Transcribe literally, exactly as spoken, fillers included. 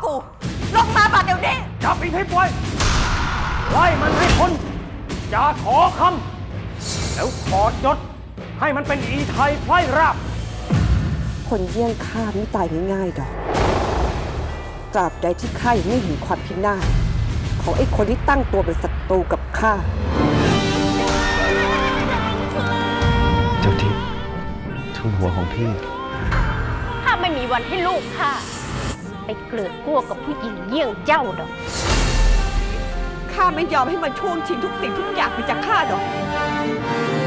ขู่ลงมาบัดเดี๋ยวนี้จับอีกให้ปล่อยไล่มันให้พ้นอย่าขอคำแล้วขอจดให้มันเป็นอีไทยไพร่ราบคนเยี่ยงข้าไม่ตายง่ายๆดอกตราบใดที่ข้ายังไม่เห็นความพินาศของไอ้คนที่ตั้งตัวเป็นศัตรูกับข้าเจ้าทิพย์ทุนหัวของพี่ข้าไม่มีวันให้ลูกข้าไปเกลือกกลัวกับผู้หญิงเยี่ยงเจ้าดอกข้าไม่ยอมให้มันช่วงชิงทุกสิ่งทุกอย่างไปจากข้าดอก